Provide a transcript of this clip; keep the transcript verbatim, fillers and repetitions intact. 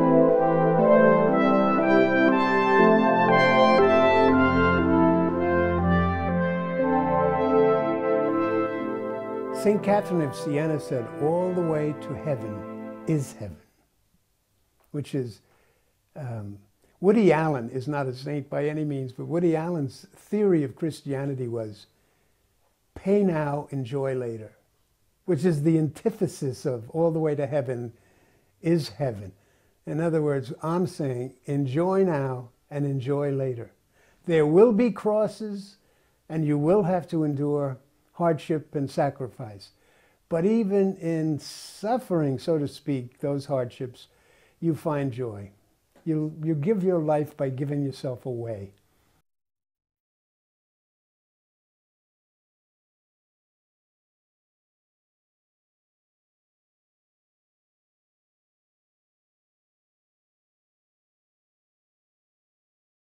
Saint Catherine of Sienna said, all the way to heaven is heaven, which is, um, Woody Allen is not a saint by any means, but Woody Allen's theory of Christianity was pay now, enjoy later, which is the antithesis of all the way to heaven is heaven. In other words, I'm saying enjoy now and enjoy later. There will be crosses and you will have to endure hardship and sacrifice. But even in suffering, so to speak, those hardships, you find joy. You, you give your life by giving yourself away.